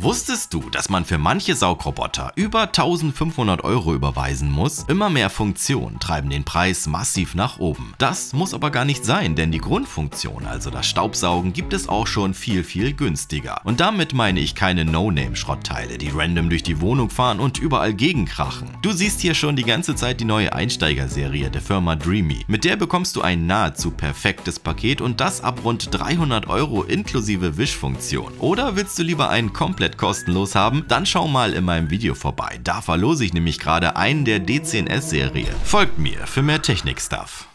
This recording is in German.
Wusstest du, dass man für manche Saugroboter über 1500 € überweisen muss? Immer mehr Funktionen treiben den Preis massiv nach oben. Das muss aber gar nicht sein, denn die Grundfunktion, also das Staubsaugen, gibt es auch schon viel günstiger. Und damit meine ich keine No-Name-Schrottteile, die random durch die Wohnung fahren und überall gegenkrachen. Du siehst hier schon die ganze Zeit die neue Einsteigerserie der Firma Dreamy. Mit der bekommst du ein nahezu perfektes Paket und das ab rund 300 € inklusive Wischfunktion. Oder willst du lieber einen komplett kostenlos haben? Dann schau mal in meinem Video vorbei. Da verlose ich nämlich gerade einen der D10S-Serie. Folgt mir für mehr Technik-Stuff.